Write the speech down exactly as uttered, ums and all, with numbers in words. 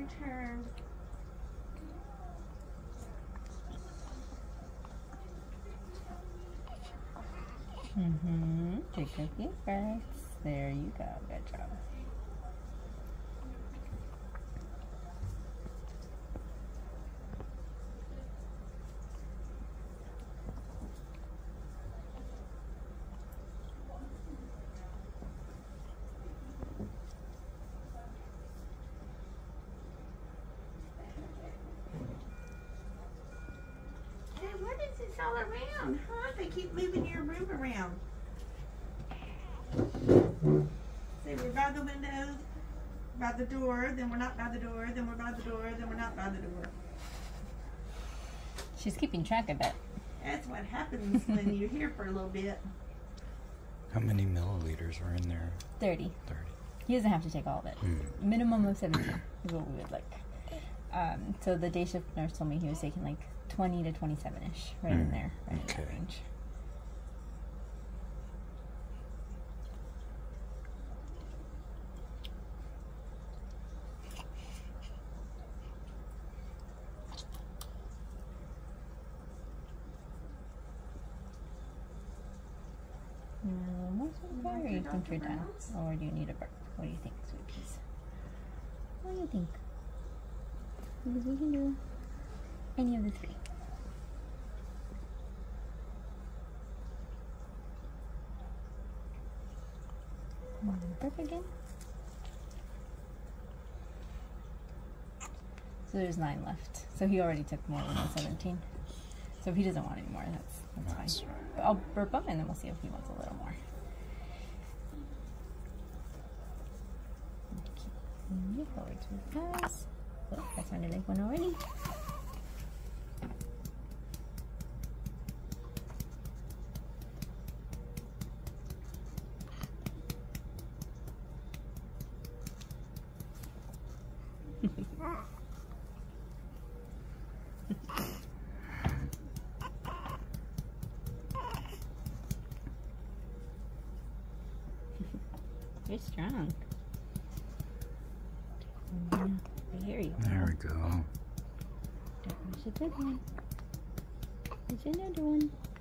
your turn. Mm-hmm. Take a deep breaths. There you go. Good job. Hey, what is this all around, huh? They keep moving your room around. Say we're by the window, by the door, then we're not by the door, then we're by the door, then we're not by the door. She's keeping track of it. That's what happens when you're here for a little bit. How many milliliters are in there? thirty. thirty. He doesn't have to take all of it. Mm. Minimum of seventeen is what we would like. Um, so the day shift nurse told me he was taking like twenty to twenty-seven-ish, right in Mm. there, right in Okay. that range. Um, what's You okay, want or your you think you're Doctor done? Brown's? Or do you need a burp? What do you think, sweet peas? What do you think? Because we can do any of the three. Um, burp again. So there's nine left. So he already took more than the seventeen. So if he doesn't want any more, that's that's, That's fine. right. But I'll burp him and then we'll see if he wants a little more. Okay. Forward to the pass. Oh, that sounded like one already. You're strong. Yeah, I hear you. There we go. That was a good one. There's another one.